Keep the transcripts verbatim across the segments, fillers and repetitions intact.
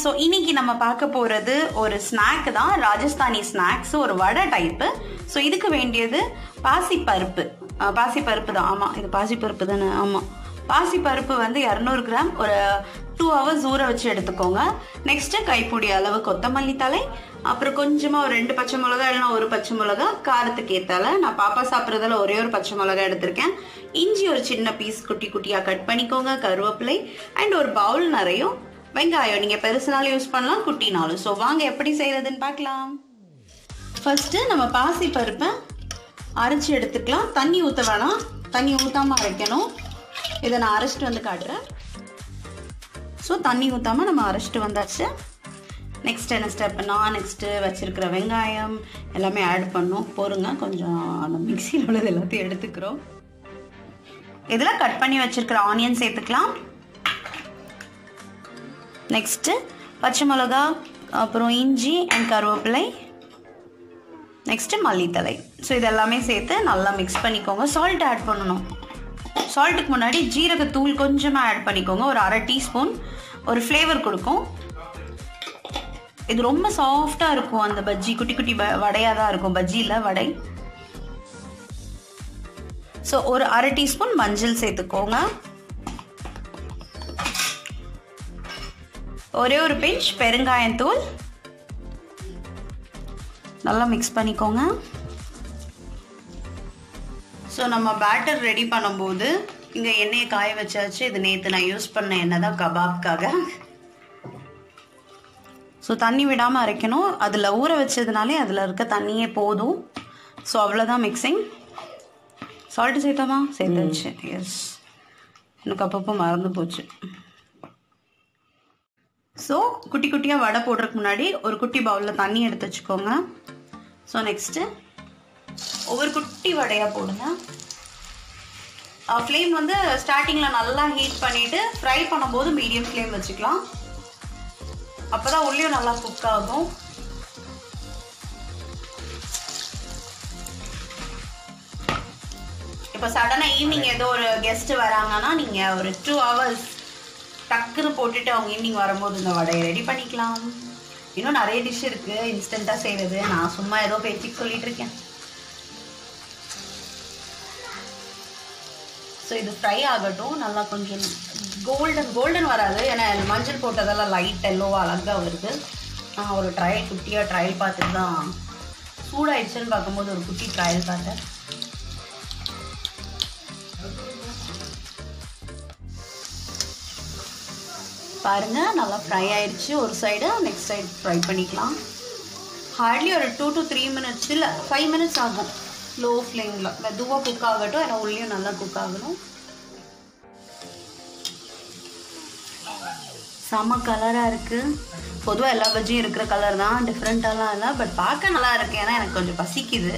So இன்னைக்கு நம்ம பார்க்க போகிறது ஒரு ஸ்நாக் தான், ராஜஸ்தானி ஸ்நாக்ஸ், ஒரு வடை டைப்பு. ஸோ இதுக்கு வேண்டியது பாசிப்பருப்பு. பாசிப்பருப்பு தான், ஆமாம் இது பாசிப்பருப்பு தானே, ஆமாம் பாசிப்பருப்பு வந்து இரநூறு கிராம் ஒரு டூ ஹவர்ஸ் ஊற வச்சு எடுத்துக்கோங்க. நெக்ஸ்ட்டு கைப்பிடி அளவு கொத்தமல்லி தழை, அப்புறம் கொஞ்சமாக ஒரு ரெண்டு பச்சை மிளகா இல்லைனா ஒரு பச்சை மிளகா காரத்துக்கு ஏற்றால. நான் பாப்பா சாப்பிட்றதால ஒரே ஒரு பச்சை மிளகா எடுத்திருக்கேன். இஞ்சி ஒரு சின்ன பீஸ் குட்டி குட்டியாக கட் பண்ணிக்கோங்க. கருவேப்பிலை அண்ட் ஒரு பவுல் நிறையும் வெங்காயம். நீங்கள் பெருசுனாலும் யூஸ் பண்ணலாம், குட்டினாலும். ஸோ வாங்க எப்படி செய்கிறதுன்னு பார்க்கலாம். ஃபஸ்ட்டு நம்ம பாசி பருப்பை அரைச்சி எடுத்துக்கலாம். தண்ணி ஊற்ற வேணாம், தண்ணி ஊற்றாமல் அரைக்கணும். இதை நான் அரைச்சிட்டு வந்து காட்டுறேன். ஸோ தண்ணி ஊற்றாமல் நம்ம அரைச்சிட்டு வந்தாச்சு. நெக்ஸ்ட் என்ன ஸ்டெப்னா, நெக்ஸ்ட்டு வச்சுருக்கிற வெங்காயம் எல்லாமே ஆட் பண்ணோம். பொறுங்க, கொஞ்சம் அந்த மிக்சியில் உள்ளது எல்லாத்தையும் எடுத்துக்கிறோம். இதில் கட் பண்ணி வச்சுருக்கிற ஆனியன் சேர்த்துக்கலாம். நெக்ஸ்ட்டு பச்சை மிளகா, அப்புறம் இஞ்சி அண்ட் கருவேப்பிலை, நெக்ஸ்ட்டு மல்லித்தலை. ஸோ இதெல்லாமே சேர்த்து நல்லா மிக்ஸ் பண்ணிக்கோங்க. சால்ட் ஆட் பண்ணணும். சால்ட்டுக்கு முன்னாடி ஜீரகத்தூள் கொஞ்சமாக ஆட் பண்ணிக்கோங்க, ஒரு அரை டீஸ்பூன். ஒரு ஃப்ளேவர் கொடுக்கும். இது ரொம்ப சாஃப்டாக இருக்கும். அந்த பஜ்ஜி குட்டி குட்டி வடையாக தான் இருக்கும், பஜ்ஜியில் வடை. ஸோ ஒரு அரை டீஸ்பூன் மஞ்சள் சேர்த்துக்கோங்க. ஒரே ஒரு பிஞ்ச் பெருங்காயத்தூள். நல்லா மிக்ஸ் பண்ணிக்கோங்க. ஸோ நம்ம பேட்டர் ரெடி பண்ணும்போது இங்கே எண்ணெயை காய வச்சாச்சு. இது நேற்று நான் யூஸ் பண்ண எண்ணெய் தான் கபாப்காக. ஸோ தண்ணி விடாமல் அரைக்கணும். அதில் ஊற வச்சதுனாலே அதில் இருக்க தண்ணியே போதும். ஸோ அவ்வளோதான் மிக்சிங். சால்ட்டு சேர்த்தோமா? சேர்த்தாச்சு. எஸ், எனக்கு அப்பப்போ மறந்து போச்சு. ஸோ குட்டி குட்டியாக வடை போடுறதுக்கு முன்னாடி ஒரு குட்டி பவுலில் தண்ணி எடுத்து வச்சுக்கோங்க. ஸோ நெக்ஸ்ட்டு ஒவ்வொரு குட்டி வடையாக போடுங்க. ஃப்ளேம் வந்து ஸ்டார்டிங்கில் நல்லா ஹீட் பண்ணிவிட்டு ஃப்ரை பண்ணும்போது மீடியம் ஃப்ளேம் வச்சுக்கலாம். அப்போ தான் உள்ளேயும் நல்லா குக் ஆகும். இப்போ சடனாக ஈவினிங் ஏதோ ஒரு கெஸ்ட்டு வராங்கன்னா நீங்கள் ஒரு டூ ஹவர்ஸ் டக்குன்னு போட்டுட்டு அவங்க ஈவினிங் வரும்போது இந்த வடையை ரெடி பண்ணிக்கலாம். இன்னும் நிறைய டிஷ் இருக்குது இன்ஸ்டண்ட்டாக செய்கிறது. நான் சும்மா ஏதோ பேச்சுக்கு சொல்லிட்டு இருக்கேன். ஸோ இது ஃப்ரை ஆகட்டும். நல்லா கொஞ்சம் கோல்டன் கோல்டன் வராது, ஏன்னா மஞ்சள் போட்டதெல்லாம் லைட் எல்லோவாக அழகாக வருது. நான் ஒரு ட்ரையல் குட்டியாக ட்ரையல் பார்த்துட்டு தான் சூடாயிடுச்சுன்னு பார்க்கும்போது ஒரு குட்டி ட்ரையல் பார்த்தேன். பாருங்கள் நல்லா ஃப்ரை ஆயிடுச்சு ஒரு சைடு. நெக்ஸ்ட் சைடு ஃப்ரை பண்ணிக்கலாம். ஹார்ட்லி ஒரு டூ டு த்ரீ மினிட்ஸ் இல்லை ஃபைவ் மினிட்ஸ் ஆகும் லோ ஃப்ளேமில். மெதுவாக குக் ஆகட்டும், ஏன்னா உள்ளேயும் நல்லா குக் ஆகணும். செம்ம கலராக இருக்குது. பொதுவாக எல்லா பஜ்ஜியும் இருக்கிற கலர் தான், டிஃப்ரெண்ட்டாலாம் இல்லை. பட் பார்க்க நல்லா இருக்குது, ஏன்னா எனக்கு கொஞ்சம் பசிக்குது.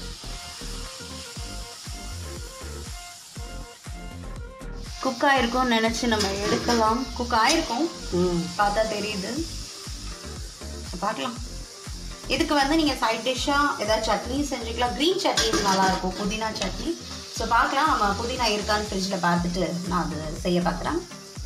குக் ஆயிருக்கும்னு நினச்சி நம்ம எடுக்கலாம். குக் ஆயிருக்கும், பார்த்தா தெரியுது. பார்க்கலாம். இதுக்கு வந்து நீங்கள் சைட் டிஷ்ஷாக ஏதாவது சட்னி செஞ்சுக்கலாம். க்ரீன் சட்னி நல்லாயிருக்கும், புதினா சட்னி. ஸோ பார்க்கலாம், நம்ம புதினா இருக்கான்னு ஃப்ரிட்ஜில் பார்த்துட்டு நான் அது செய்ய பார்க்குறேன்.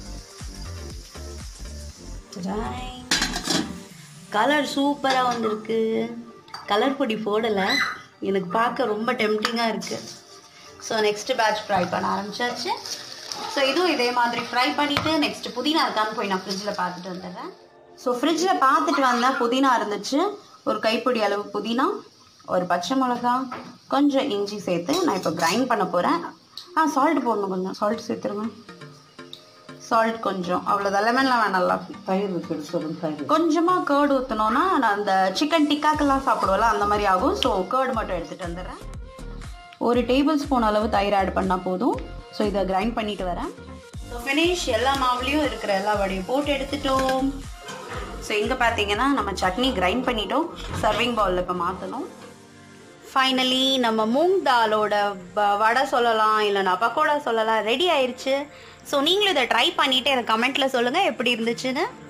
கலர் சூப்பராக வந்திருக்கு. கலர் பொடி போடலை, எனக்கு பார்க்க ரொம்ப டெம்டிங்காக இருக்குது. ஸோ நெக்ஸ்ட் பேட்ச் ஃப்ரை பண்ண ஆரம்பிச்சாச்சு. ஸோ இதுவும் இதே மாதிரி ஃப்ரை பண்ணிவிட்டு நெக்ஸ்ட்டு புதினா இருக்கான்னு போய் நான் ஃப்ரிட்ஜில் பார்த்துட்டு வந்துடுறேன். ஸோ ஃப்ரிட்ஜில் பார்த்துட்டு வந்தால் புதினா இருந்துச்சு. ஒரு கைப்பிடி அளவு புதினா, ஒரு பச்சை மிளகா, கொஞ்சம் இஞ்சி சேர்த்து நான் இப்போ கிரைண்ட் பண்ண போகிறேன். ஆ சால்ட் போடணும், கொஞ்சம் சால்ட் சேர்த்துருங்க. சால்ட் கொஞ்சம், அவ்வளோதான். லெமன்லாம் வேணாம்ல. தயிர் கொஞ்சமாக கேர்டு ஊற்றினோன்னா நான் அந்த சிக்கன் டிக்காக்கெல்லாம் சாப்பிடுவேல அந்த மாதிரி ஆகும். ஸோ கேர்டு மட்டும் எடுத்துகிட்டு வந்துடுறேன். ஒரு டேபிள் ஸ்பூன் அளவு தயிர் ஆட் பண்ணால் போதும். ஸோ இதை கிரைண்ட் பண்ணிட்டு வரேன். So finish. எல்லா மாவுலேயும் இருக்கிற எல்லா வடையும் போட்டு எடுத்துட்டோம். ஸோ இங்கே பார்த்தீங்கன்னா நம்ம சட்னி கிரைண்ட் பண்ணிட்டோம். சர்விங் பவுலில் இப்போ மாற்றணும். ஃபைனலி நம்ம மூங் தாலோட வடை சொல்லலாம், இல்லைனா பக்கோடா சொல்லலாம், ரெடி ஆயிடுச்சு. ஸோ நீங்களும் இதை ட்ரை பண்ணிவிட்டு எனக்கு கமெண்ட்டில் சொல்லுங்கள் எப்படி இருந்துச்சுன்னு.